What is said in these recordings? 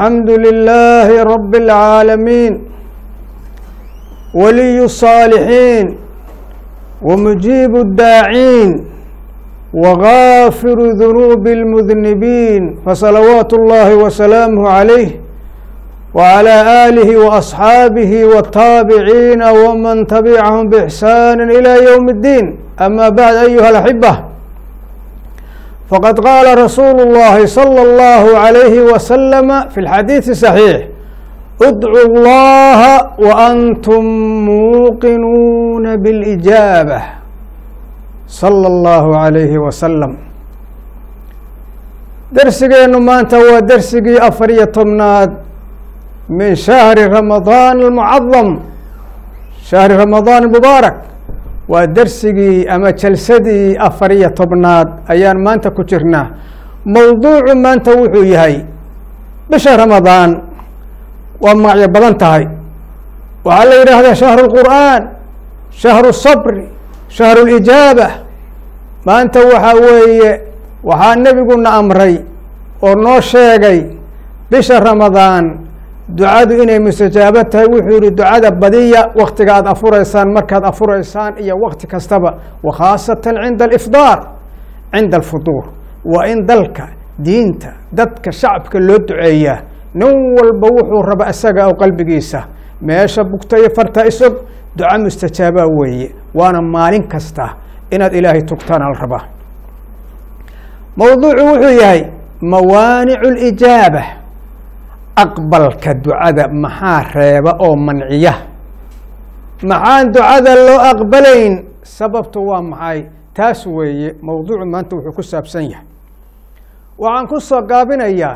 الحمد لله رب العالمين ولي الصالحين ومجيب الداعين وغافر ذنوب المذنبين فصلوات الله وسلامه عليه وعلى آله وأصحابه والتابعين ومن تبعهم بإحسان إلى يوم الدين. أما بعد أيها الأحبة، فقد قال رسول الله صلى الله عليه وسلم في الحديث الصحيح: ادعوا الله وأنتم موقنون بالإجابة صلى الله عليه وسلم. درسينا maanta waa darsigii 14aad من شهر رمضان المعظم، شهر رمضان المبارك. waa darsigii ama jalsadii 14aad ayaan maanta ku jirnaa. mowduucu maanta wuxuu yahay bisha ramadaan waa magacyo badan tahay. waxaa la yidhaahdaa shahru الqur'aan, shahru الصabri, shahru الإijaaba. maanta waxaa weeye waxaa nebiguna amray oo noo sheegay bisha ramadaan ducadu inay mustajaabo tahay. wuxuu yihi ducada badiya waktiga aad afuraysaan, markaad afuraysaan iyo wakti kastaba, wakhaasatan cinda alifdaar, cinda alfuduur. waa in dalka diinta dadka shacabka loo duceeyaa. nin walba wuxuu raba isaga oo qalbigiisa meesha bugta iyo farta isog duca mustajaaba weeye. waana maalin kasta inaad ilaahay tugtaan al rabaa. mowduucu wuxuu yahay mawaanicu lijaaba. aqbalka ducada maxaa reeba oo manciya? maxaan ducada loo aqbalayn? sababtu waa maxay? taas weeye mowduucu maanta wuxuu ku saabsan yahay. waxaan ku soo gaabinayaa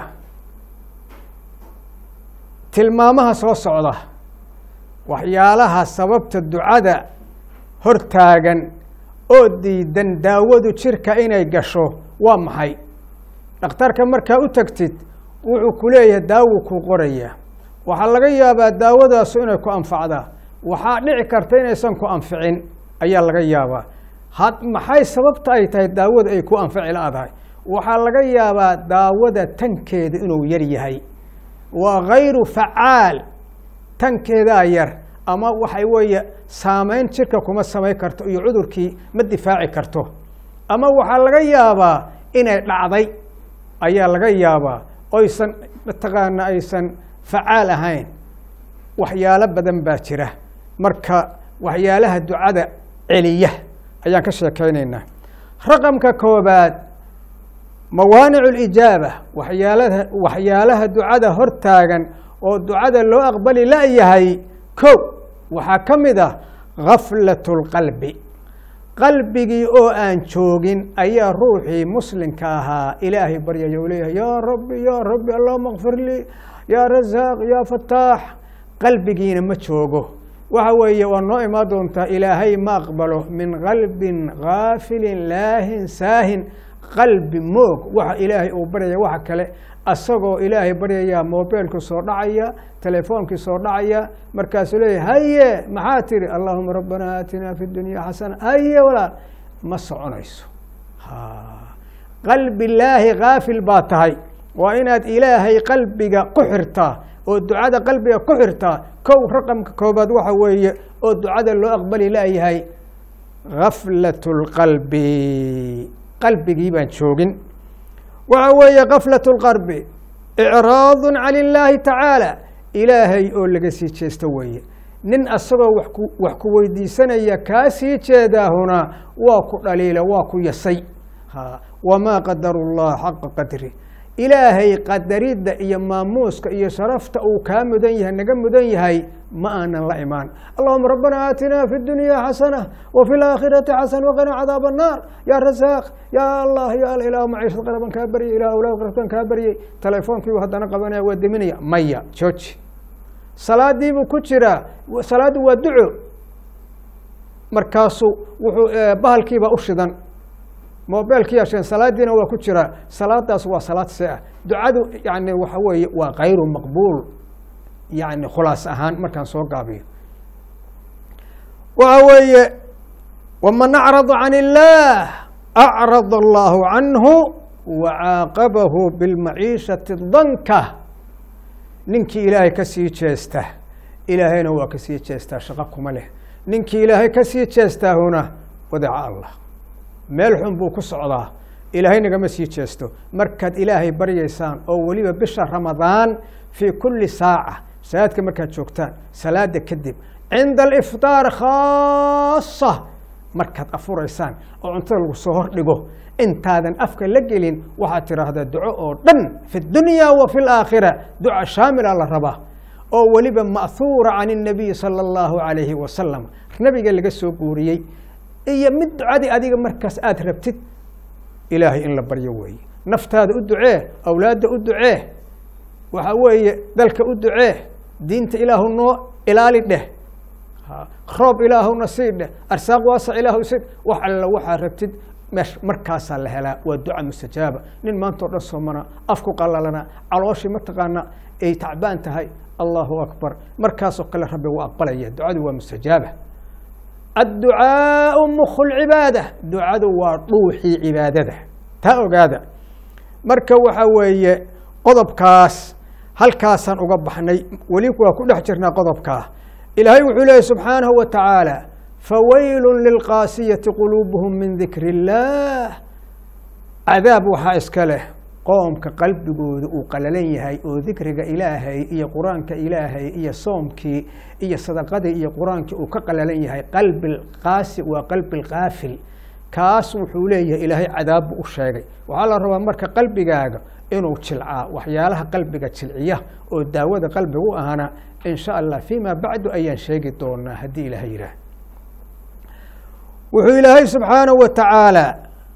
tilmaamaha soo socda, waxyaalaha sababta ducada hortaagan oo diidan daawadu jirka inay gasho waa maxay. dhakhtarka markaa u tagtid wuxuu ku leeyahay daawo kuu qoraya. waxaa laga yaabaa daawadaasu inay ku anfacdaa, waxaa dhici karta inaysan ku anficin ayaa laga yaabaa. maxay sababta ay tahay daawada ay ku anfici la-dahay? waxaa laga yaabaa daawada tankeeda inuu yar yahay, waa gayru facaal, tankeedaa yar, ama waxay weeye saameyn jirka kuma samayn karto iyo cudurkii ma difaaci karto. ama waxaa laga yaabaa inay dhacday ayaa laga yaabaa oysan mataqaana aysan facaal ahayn. waxyaalo badan baa jira. marka waxyaalaha ducada celiya ayaan ka sheekeynaynaa. raqamka koobaad, mawaanicu lijaaba. waxyaalaha ducada hortaagan oo ducada loo aqbali la-yahay. kow waxaa ka mid ah gaflat اlqalbi. qalbigii oo aan joogin ayaa ruuxii muslimka ahaa ilaahay baryaya u leeyahay yaa rabbi yaa rabbi allahuma kfir lii yaa rasaaq yaa fataax. qalbigiina ma joogo. waxa weeye waa noo imaan doontaa ilaahay ma aqbalo min qalbin gaafilin laahin saahin. qalbi moog waxa ilaahay uu baryaya waxa kale asagoo ilaahay baryayaa mobeelku soo dhacaya, telefoonkii soo dhacaya, markaasuu leeyahay haye maxaa tiri allahuma rabbana aatina fi dunya xasana. haye walaal ma soconayso. qalbi ilaahi gaafil baa tahay. waa inaad ilaahay qalbiga ku xirtaa oo ducada qalbiga ku xirtaa. kow raqamka koobaad waxa weeye oo ducada loo aqbali la-yahay gaflat اlqalbi. qalbigii baan joogin. waxa weeye gaflat اlqalbi icraad can illaahi tacaala. ilaahay oo laga sii jeesto weeye. nin asagoo wax ku weydiisanaya kaa sii jeedaahuna waa ku dhaliila, waa ku yasay. wamaa qadaru اllah xaqa qadri. ilaahay qadaridda iyo maamuuska iyo sharafta uu kaa mudan yahay, naga mudan yahay, ma aanan la imaan. allahuma rabbana aatina fi dunya xasana wafi laakhirati xasana waqina cadaab الnaar ya rasaaq ya allah ya ilah maciishad qaraban kaa baryay, ilah awlaad qarabtan kaa baryay. telefoonkiibu haddana qabanaya waa deminaya. maya jooji. salaadiibuu ku jiraa. salaaddu waa duco. markaasu wuxuu bahalkiiba u shidan, mobeelkii asheen, salaadiina waa ku jiraa. salaadaas waa salaad see ah. ducadu yani waxa weeye waa kayru maqbuul. yani khulaas ahaan markaan soo gaabiyo waxa weeye waman acrada can illaah acrada allahu canhu wacaaqabahu bilmaciishati danka. ninkii ilaahay ka sii jeesta ilaahayna waa ka sii jeestaa shaqo kuma leh ninkii ilaahay ka sii jeestaahuna wadaca allah meel xun buu ku socdaa ilaahay nagama sii jeesto markaad ilaahay baryaysaan oo weliba bisha ramadaan fii kulli saaca salaadka markaad joogtaan salaada kadib cinda aliftaar khaasa markaad afuraysaan oo cuntada lagu soo hordhigo intaadan afka la gelin waxaad tidhaahdaa duco oo dhan fi dunya wa fi laakhira duca shaamila la rabaa oo weliba ma'huura can الnabiy salى اllahu عalayhi wasalam nabiga laga soo guuriyey iyo mid ducadii adiga markaas aad rabtid ilaahay in la baryo weeye naftaada u ducee awlaadda u ducee waxa weeye dalka u ducee diinta ilaahu noo ilaali dheh roob ilaahuna sii dheh arsaaq waasac ilaahu sii wax alla waxaa rabtid markaasaa la helaa waa duca mustajaaba nin maanta o dhan soomana afku qalalana calooshii mataqaana ay tacbaan tahay allahu akbar markaasoo kale rabbi waa aqbalaya ducadu waa mustajaaba adducaau mukhu lcibaada ducadu waa dhuuxii cibaadada taa ogaada marka waxa weeye qodobkaas halkaasaan uga baxnay weli waa ku dhex jirnaa qodobkaa ilaahay wuxuu leeyahy subxaanahu wa tacaala fawaylu lilqaasiyati quluubuhum min dikri اllah cadaab waxaa iska leh qoomka qalbigooda uu qalalan yahay oo dikriga ilaahay iyo qur-aanka ilaahay iyo soomkii iyo sadaqadii iyo qur-aankii uu ka qalalan yahay qalbi qaasi waa qalbi qaafil kaas wuxuu leeyahay ilaahay cadaab buu u sheegay waxaa la rabaa marka qalbigaaga inuu jilcaa waxyaalaha qalbiga jilciya oo daawada qalbiga u ahana in sha allah fima bacdu ayaan sheegi doonaa haddii ilaahay yidhaah wuxuu ilaahay subxaanahu wa tacaala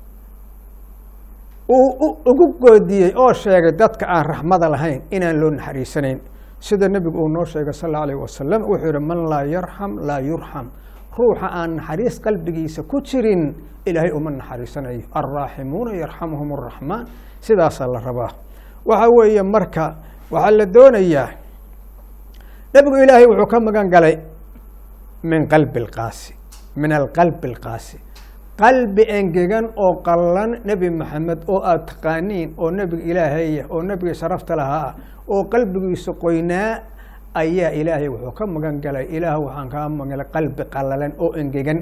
uu ugu goodiyey oo sheegay dadka aan raxmada lahayn inaan loo naxariisanayn sida nebigu uu noo sheegay sal alla alayh wasalam wuxuu yihi man laa yarxam laa yurxam ruuxa aan naxariis qalbigiisa ku jirin ilaahay uma naxariisanayo alraaximuuna yarxamuhum araxmaan sidaasaa la rabaa waxa weeye marka waxaa la doonayaa nebigu ilaahay wuxuu ka magan galay min qalbi اlqaasi min alqalbi اlqaasi qalbi engegan oo qalan nebi maxamed oo aad taqaaniin oo nebiga ilaahaya oo nebiga sharafta lahaa oo qalbigiisa qoynaa ayaa ilaahay wuxuu ka magan galay ilaah waxaan kaa magan galay qalbi qalalan oo engegan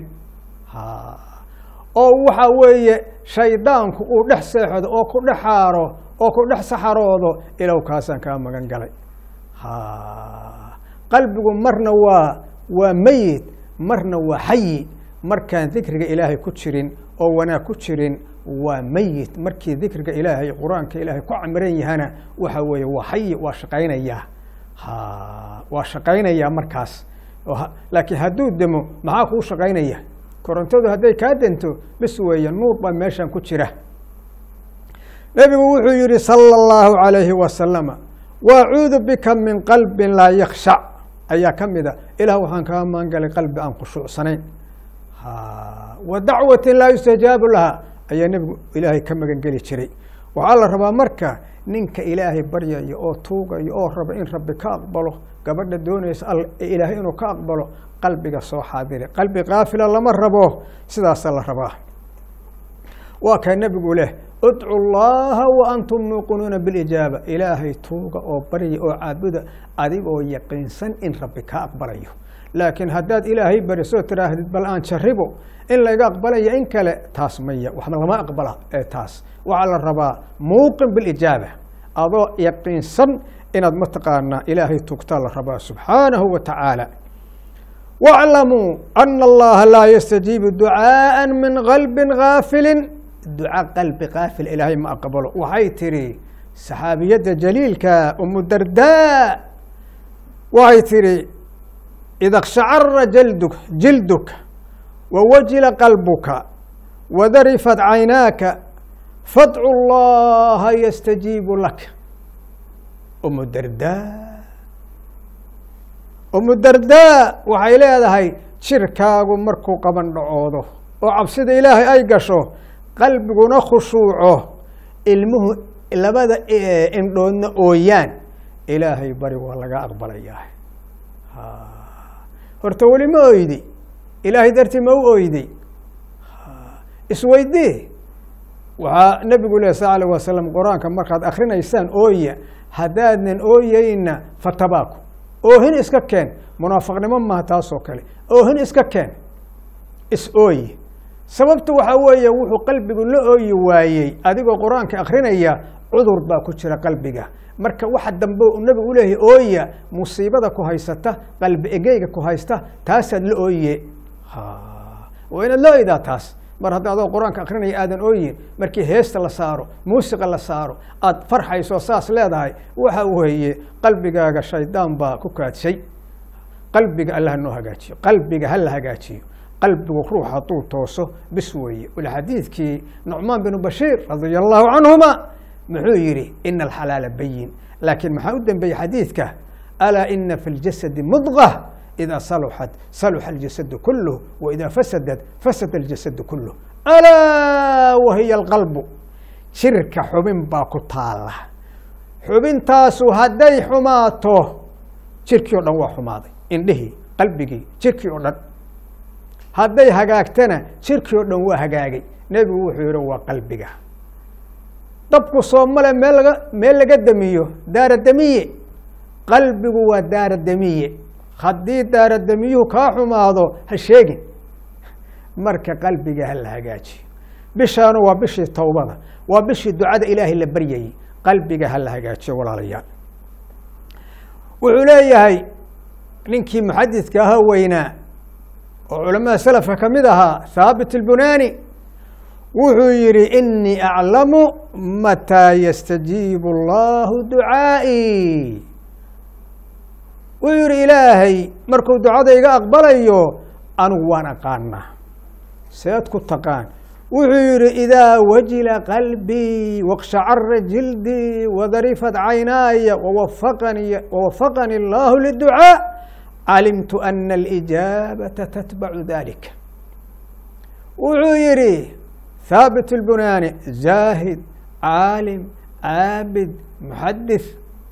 oo waxa weeye shaydaanku uu dhex seexdo oo ku dhex xaaro oo ku dhex saxaroodo ilaw kaasaan kaa magan galay qalbigu marna waa meyit marna waa xayi markaan dikriga ilaahay ku jirin oo wanaag ku jirin waa meyit markii dikriga ilaahay qur-aanka ilaahay ku camiran yahana waxa weeye waa xayi waa shaqaynayaa waa shaqaynayaa markaas laakiin hadduu demo maxaa kuu shaqaynaya korontadu hadday kaa dento bis weeye nuur baa meeshan ku jira nebigu wuxuu yihi salى اllahu عalayhi wasalama wacuudu bika min qalbin laa yakshac ayaa ka mida ilaah waxaan kaa magan galay qalbi aan khushuucsanayn wa dacwati laa yustajaabu laha ayaa nebigu ilaahay ka magan geli jiray waxaa la rabaa marka ninka ilaahay baryayo oo tuugayo oo raba in rabbi ka aqbalo gabadha doonaysa ilaahay inuu ka aqbalo qalbiga soo xaadire qalbi kaafila lama rabo sidaasaa la rabaa waa kaa nebigu leh udcu llaha wa antum muuqinuuna bilijaaba ilaahay tuuga oo barya oo caabuda adigoo yaqiinsan in rabbi ka aqbalayo laakiin haddaad ilaahay barisoo tiraahdid bal aan jaribo in layga aqbalaya in kale taas maya wax lama aqbala taas waxaa la rabaa muuqin bilijaaba adoo yaqiinsan inaad mataqaanaa ilaahay tuugtaa la rabaa subxaanahu wa tacaala waclamuu ana allaha laa yastajiibu ducaaءa min qalbi gaafilin duca qalbi kaafil ilaahay ma aqbalo waxay tiri saxaabiyadda jaliilka umu dardaa waxay tiri ida اkshacra jilduka wawajila qalbuka wadarifat caynaaka fadcu llaha yastajiibu lak umu dardaa waxay leedahay jirkaagu markuu qaban dhacoodo oo cabsida ilaahay ay gasho qalbiguna khushuuco ilmuhu labada indhoodna ooyaan ilaahay bari waa laga aqbalayaa horta weli ma oydi ilaahay dartii ma u oyday isweydii waxaa nebigu leh sal alيه wasalam qur-aanka markaad akrinaysaan ooya haddaadnan ooyeyna fatabaaku oohin iska keen munaafiqnimo maaha taasoo kale oohin iska keen is ooyi sababtu waxaa weeye wuxuu qalbigu la ooyi waayey adigoo qur-aanka akrinaya cudur baa ku jira qalbiga marka waxa dambe nebigu uleeyahay ooya musiibada ku haysata qalbi egeyga ku haysta taasaad la ooye waa inaad la oydaa taas mar hadda adoo qur-aanka akrinaya aadan ooyin markii heesta la saaro muusiqa la saaro aad farxayso saas leedahay waxa weeye qalbigaaga shaydaan baa ku kaadshay qalbiga alla hanoo hagaajiyo qalbiga hala hagaajiyo qalbigu ruux hadduu tooso bis weeye walxadiidkii nucmaan binu bashiir radia allahu canhuma muxuu yidhi ina alxalaala bayin laakiin maxaa u dambeeyey xadiidka alaa ina fi ljasadi mudqa إذا صلحت صلح الجسد كله وإذا فسدت فسد الجسد كله ألا وهي القلب شركة حبين باكو تالا حبين تاسو هدي حماته شركي ودن حماضي إنده قلبك شركي ودن هدي هقاكتنا شركي ودن هقاقي نبي وحيرو قلبك طبقو صومالا ميلغا الدميو دار الدمية قلبك ودار الدمية haddii daaradamiyuhu kaa xumaado ha sheegin marka qalbiga hala hagaajiyo bishaanu waa bishii towbada waa bishii ducada ilaahay la baryayey qalbiga hala hagaajiyo walaalayaal wuxuu leeyahay ninkii muxadidka ahaa weynaa oo culamada salafka ka mid ahaa haabit اlbunaani wuxuu yihi inii aclamu mataa yastajiibu allahu ducaa'i wuxuu yihi ilaahay markuu ducada iga aqbalayo anigu waan aqaanaa seed ku taqaan wuxuu yihi idaa wajila qalbii waqshacara jildii wadarifat caynaaya wawafaqani allahu liducaa calimtu ana alijaabata tatbacu dalika wuxuu yihi haabit اlbunaani zaahid caalim caabid muxadith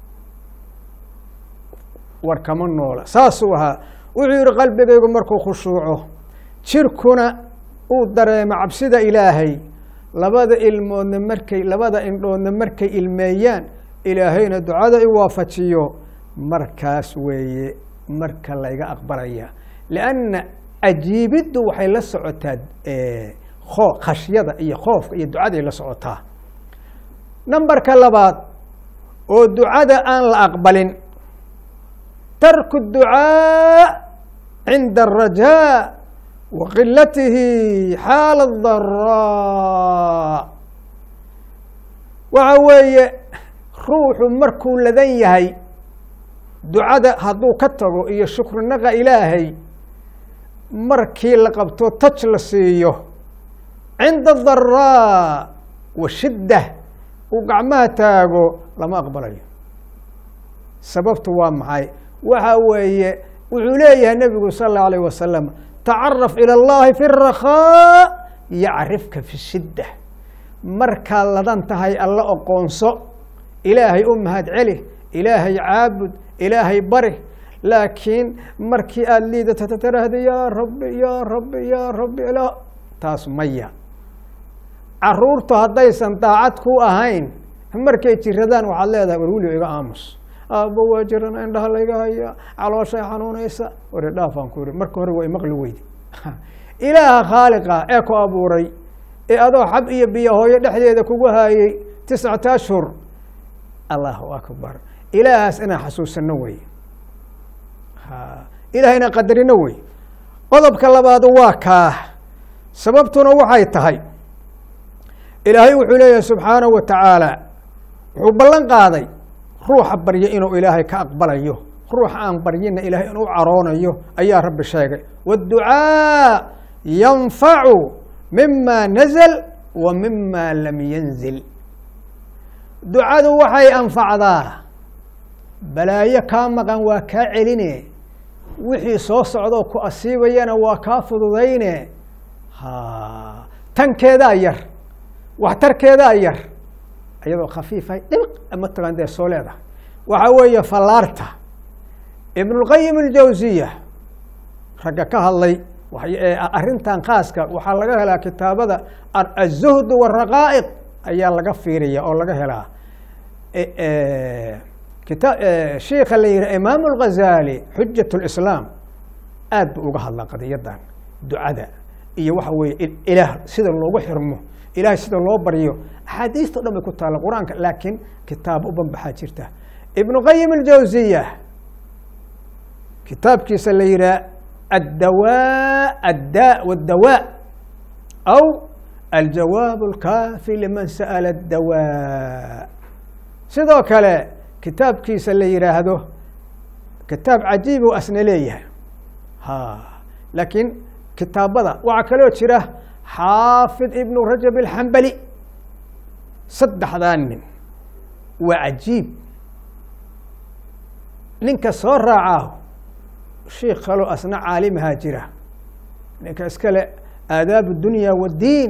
war kama noola saasuu ahaa wuxuu yihi qalbigaygu markuu khushuuco jirkuna uu dareemo cabsida ilaahay labada indhoodna markay ilmeeyaan ilaahayna ducada i waafajiyo markaas weeye marka layga aqbalaya lianna ajiibiddu waxay la socotaa khashyada iyo khoofka iyo ducaday la socotaa nambarka labaad oo ducada aan la aqbalin ترك الدعاء عند الرجاء وقلته حال الضراء waxa weeye ruuxu markuu ladan yahay ducada hadduu ka tago iyo shukrinaqa ilaahay markii la qabto taj la siiyo cinda الضراء washidة uu gacmaha taago lama aqbalayo sababtu waa maxay waxa weeye wuxuu leeyahay nebigu sal اlه alيه wasalam tacaraf ilى اllahi fi الrakhaa yacrifka fi shidة markaad ladan tahay alla oqoonso ilaahay u mahad celi ilaahay caabud ilaahay bari laakiin markii aada liidata tiraahda yaa rabbi yaa rabbi yaa rabbi ila taas maya caruurtu haddaysan daacad ku ahayn markay jiradaan waxaad leedahay war weligo iga aamus aabbo waa jirana indhaha layga haya calooshay xanuunaysa wari dhaafaan ku yihi marka hore waa imaqli weydi ilaaha khaaliqa ee ku abuuray ee adoo xab iyo biyo hooyo dhexdeeda kugu haayey 9 ashhur allahu akbar ilaahaas inaan xasuusano wey ilaahayna qadarino wey qodobka labaad waa kaa sababtuna waxay tahay ilaahay wuxuu leeyahay subxaanahu wa tacaala wuxuu ballan qaaday ruuxa barya inuu ilaahay ka aqbalayo ruuxa aan baryina ilaahay inuu caroonayo ayaa rabbi sheegay wاdducaa yanfacu mima nazl wa mima lam yanzil ducadu waxay anfacdaa balaayo kaa maqan waa kaa celine wixii soo socdoo ku asiibayana waa kaa fududayne tankeedaa yar waxtarkeedaa yar iyadoo khafiifay dhibiq ama tagan dee soo leedahay waxaa weeye fallaarta ibnulqayim aljawsiya ragga ka hadlay arintan khaaska waxaa laga helaa kitaabada الزهد والرقائق ayaa laga fiiriya oo laga helaa sheikha la yihi imaam الغazali xujaة الإسلام aad bu uga hadlaa qadiyadan ducada iyo waxa weeye ilaah sida loogu xirmo ilahay sida loo baryo axaadiista o dhan bay ku taala qur-aanka laakiin kitaab u banbaxaa jirta ibnu qayim aljawsiya kitaabkiisa la yihaha addaa wاdawaa aw aljawaab اlkaafi liman sa'ala اdawaa sidoo kale kitaabkiisa la yihaahdo kitaab cajiib u asna leeyahay laakiin kitaabada waxaa kaloo jira xaafid ibnu rajab alxambali saddexdaa nin waa cajiib ninka soo raacaa sheikh kaloo asna caalimahaa jira ninka iskale aadaab اdunya wاddiin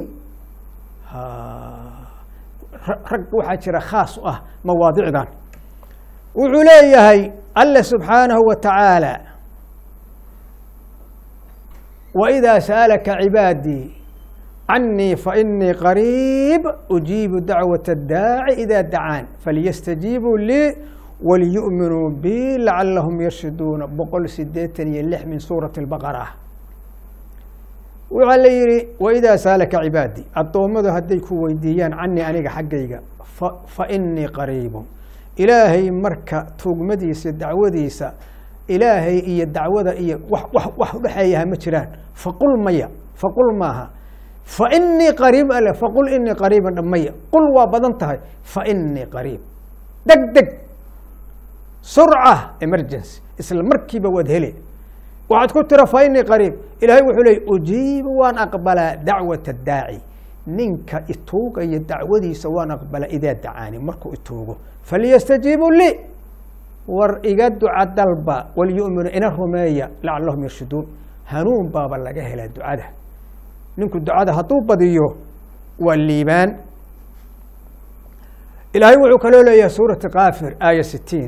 rag waxaa jira khaas u ah mawaadicdan wuxuu leeyahay alla subxaanahu wa tacaala وإذا سألك عبادي عني فإني قريب أجيب دعوة الداعي إذا دعان فليستجيبوا لي وليؤمنوا بي لعلهم يرشدون بقول سديتن يلح من سورة البقرة وعلي وإذا سألك عبادي الطومد هديك ويديان عني أنيق حقيقة فإني قريب إلهي مركة توقمديس دعوديس ilaahay iyo dacwada iyo wax udhexeeyaha ma jiraan faqul maya faqul maaha fainii qariib ale faqul inii qariiban dhamaya qul waa badan tahay fainii qariib deg deg surca emergency isla markiiba waad hele waxaad ku tira fainii qariib ilahay wuxuu leey ujiibu waan aqbalaa dacwat daaci ninka ituugaya dacwadiisa waan aqbalaa idaa dacaani markuu ituugo falyastajiibuu lii war iga duca dalba walyuminu ina rumeeya lacalahum yarshuduun hanuun baaba laga helaa ducada ninku ducada hadduu badiyo waa liibaan ilaahay wuxuu kaloo leeyahay suurati kaafir aaya 60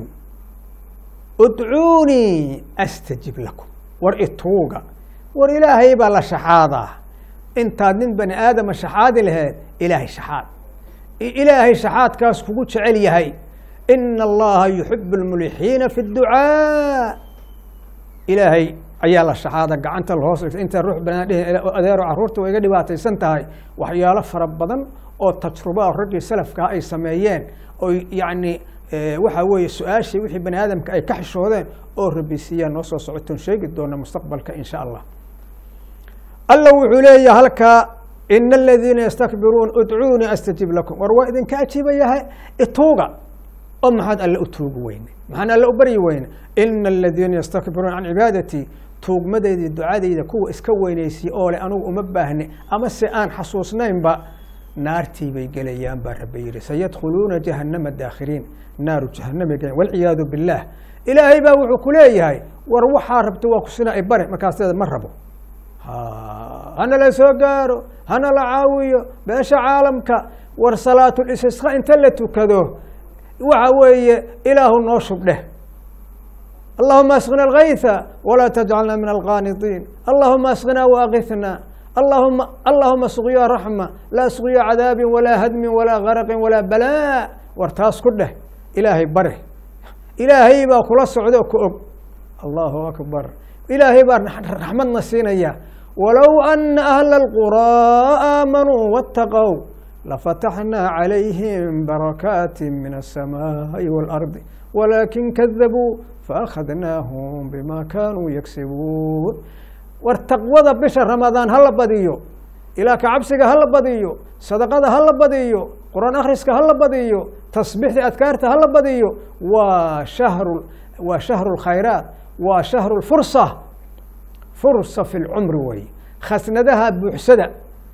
udcuunii astajib lakum war ituuga war ilaahay baa la shaxaadaa intaad nin bani aadama shaxaadi laheed ilaahay shaxaad ilaahay shaxaadkaas kugu jecel yahay إن الله يحب الملحين في الدعاء إلهي أيال الشهادة قعنت الهوس أنت روح بناديه أدير عرورته ويجدي باتيسنتهاي وحياله فربضن أو تجربة الرجل سلف كأي سمايين أو يعني وحوي السؤال شيء وحي بني آدم كأي كحش هذين أو ربيسيا نص صعدتون شيء دون مستقبلك إن شاء الله الله وعلي هلك إن الذين يستكبرون ادعوني أستجيب لكم وروائد كأتيب ياها اتوقع oo maxaad alle u tuugi weyne maxaan alle u baryi weyne ina aladiina yastakbiruuna can cibaadatii tuugmadayda ducadayda kuwa iska weynaysiya oo le anugu uma baahne ama se aan xasuusnaynba naartii bay gelayaan baa rabbi yihi sayadkhuluuna jahannama daakhiriin naaru jahannama gelen walciyaadu billaah ilaahay baa wuxuu ku leeyahay war waxaa rabta waa kusina ay bare markaasteeda ma rabo hana la soo gaaro hana la caawiyo beesha caalamka war salaatulistisqa inta la tukado waxa weeye ilaahu noo shubdheh allahuma asqina algaytha walaa tajcalna min alqaanidiin allahuma asqina waaqithna allahuma suqya raxma laa suqya cadaabin walaa hadmin walaa garaqin walaa balaa war taas ku dheh ilaahay bare ilaahay baa kula socdo ku og allahu akbar ilaahay baa raxmadna siinaya walow ana ahla alquraa aamanuu waataqow لفتحنا عليهم بركات من السماء والأرض ولكن كذبوا فأخذناهم بما كانوا يكسبون والتقوى بشهر رمضان هلا بديو إلى كعبسك هلا بديو صدقة هلا بديو قرآن أخرسك هلا بديو تصبيح أذكارك هلا بديو وشهر الخيرات وشهر الفرصة فرصة في العمر وي خسندها بحسدة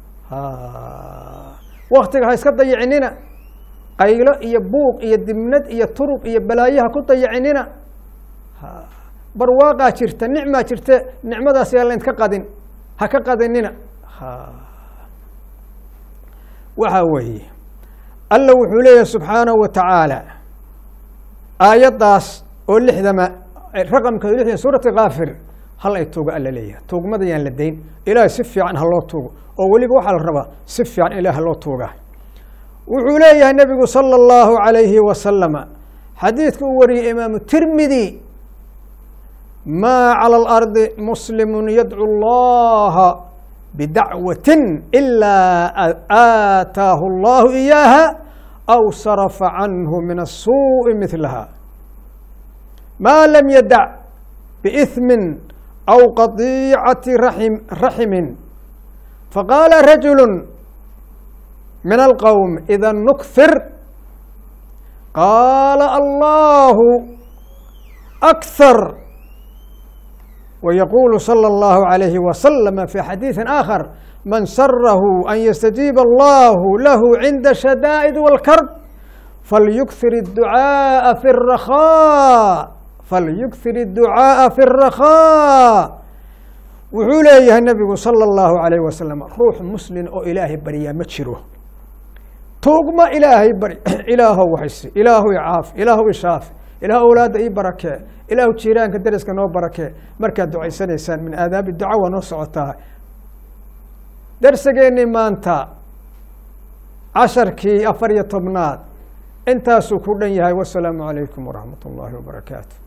وقتك هاي سكت ضيعنينا قيلة إيا بوق إيا دمند إيا طرق إيا بلايها كنت ضيعنينا برواقع شرت النعمة شرت نعمة دا سيالا انت كقادين هكا قاديننا وحاوي الله وحوليه سبحانه وتعالى آيات داس واللحظة ما رقم كذلك سورة غافر hal ay tuuga alla leeyahay tuugmada yaan la dayn ilaahay si fiican ha loo tuugo oo weliba waxaa la rabaa si fiican ilaah loo tuuga wuxuu leeyahay nebigu sala allahu calayhi wasalama xadiidka uu wariyey imaamu tirmidi maa cala alardi muslimun yadcu allaha bidacwatin ilaa aataahu allahu iyaaha aw sarafa canhu min asuu'i midlaha maa lam yadac biithmin aw qadiicati raximin faqaala rajulu min alqowm ida nukthir qaala allahu akthar ويقول صلى الله عليه وسلم في حديث آخر من سره أن يستجيب الله له عند الشدائد والكرب فليكثر الدعاء في الرخاء wuxuu leeyahay nebigu salى الlahu عalيه wasalam ruux muslin oo ilaahay baryaa ma jiro tuugma ilaahay bari ilaahow waxaysi ilaahow caafi ilaahow ishaafi ilaah awlaadda ii barakee ilaahu jiiraanka deriska noo barakee markaad ducaysanaysaan min aadaabi duca waa noo socotaa darsigeennii maanta casharkii 14 intaasuu ku dhan yahay wasalaamu calaykum waraxmat ullaahi wabarakaatu